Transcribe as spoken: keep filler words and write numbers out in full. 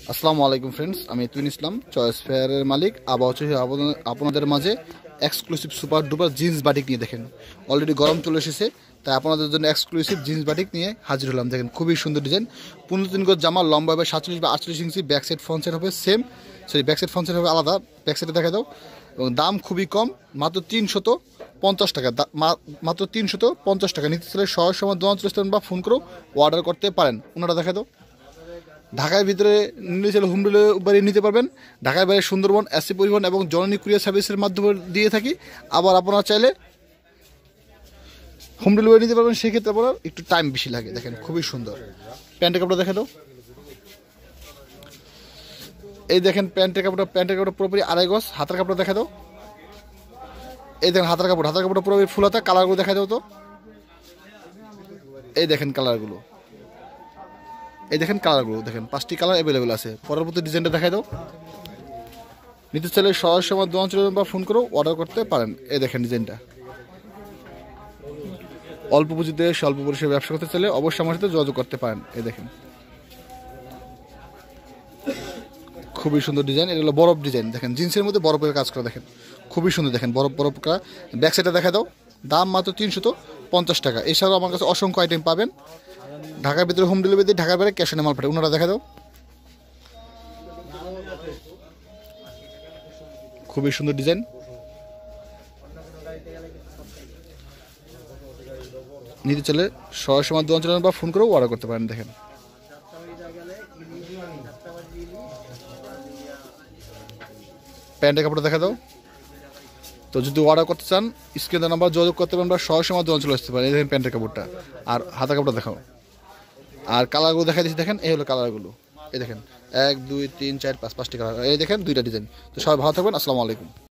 আসসালামু আলাইকুম ফ্রেন্ডস, আমি তুইন ইসলাম চয়েস ফেয়ারের মালিক। আবার হচ্ছে আপনাদের মাঝে exclusive super duper jeans batik নিয়ে দেখেন। অলরেডি গরম চলে এসেছে, তাই আপনাদের জন্য এক্সক্লুসিভ জিন্স বাটিক নিয়ে হাজির হলাম। দেখেন খুবই সুন্দর ডিজাইন। পনেরো তিন গজ জামা, লম্বা হবে সাতচল্লিশ বা আটচল্লিশ inch, back side front side হবে same, sorry back side front side হবে আলাদা। ব্যাক সাইডে দেখা দাও, এবং দাম খুবই কম, মাত্র তিনশত পঞ্চাশ টাকা। মাত্র তিনশত পঞ্চাশ টাকা নিতে চাইলে সহজ সময় দোকান চলে আসতে পারেন বা ফোন করেও অর্ডার করতে পারেন। ওনারা দেখা দাও, ঢাকার ভিতরে নিলে চলে হোম ডেলিভারি নিতে পারবেন। ঢাকার বাইরে সুন্দরবন, এসি পরিবহন এবং জননী কুরিয়ার সার্ভিসের মাধ্যমে দিয়ে থাকি। আবার আপনারা চাইলে হোম ডেলিভারি নিতে পারবেন, সেক্ষেত্রে আপনার একটু টাইম বেশি লাগে। দেখেন খুবই সুন্দর। প্যান্টের কাপড়টা দেখে দাও, এই দেখেন প্যান্টের কাপড়টা প্যান্টের কাপড়টা পুরোপুরি আড়াই গজ। হাতের কাপড়টা দেখা দাও, এই দেখেন হাতের কাপড় হাতের কাপড়টা পুরোপুরি ফুল হাতা। কালারগুলো দেখা দাও তো, এই দেখেন কালারগুলো, এই দেখেন কালারগুলো দেখেন, পাঁচটি কালার অ্যাভেলেবেল আছে। পরবর্তী ডিজাইনটা দেখাই দাও। নিতে চাইলে সহজ সময় দোকান চলে বা ফোন করেও অর্ডার করতে পারেন। এই দেখেন ডিজাইনটা। অল্প পুঁজিতে স্বল্প পরিসরে ব্যবসা করতে চাইলে অবশ্যই আমার সাথে যোগাযোগ করতে পারেন। এই দেখেন খুবই সুন্দর ডিজাইন। এটা হলো বরফ ডিজাইন। দেখেন জিন্সের মধ্যে বরফের কাজ করা, দেখেন খুবই সুন্দর। দেখেন বরফ বরফ করা। ব্যাক সাইডটা দেখা দাও, দাম মাত্র তিনশত পঞ্চাশ টাকা। এছাড়াও আমার কাছে অসংখ্য আইটেম পাবেন। ঢাকার ভিতরে হোম ডেলিভারি দিয়ে, ঢাকার বাইরে ক্যাশ অন মাল পাঠায়। ওনারা দেখা দাও, খুবই সুন্দর ডিজাইন। নিতে চলে সহজ সময় দোকান চলে বা ফোন করেও অর্ডার করতে পারেন। দেখেন প্যান্টের কাপড়টা দেখা দাও। তো যদি অর্ডার করতে চান স্ক্রিনের নাম্বার যোগাযোগ করতে পারেন বা সহজ সময় দোকান চলে আসতে পারেন। এই দেখেন প্যান্টের কাপড়টা, আর হাতের কাপড়টা দেখাও। আর কালারগুলো দেখা দিচ্ছি, দেখেন এই হলো কালারগুলো। এই দেখেন এক দুই তিন চার পাঁচ পাঁচটি কালার। এই দেখেন দুইটা ডিজাইন। তো সবাই ভালো থাকবেন। আসসালামু আলাইকুম।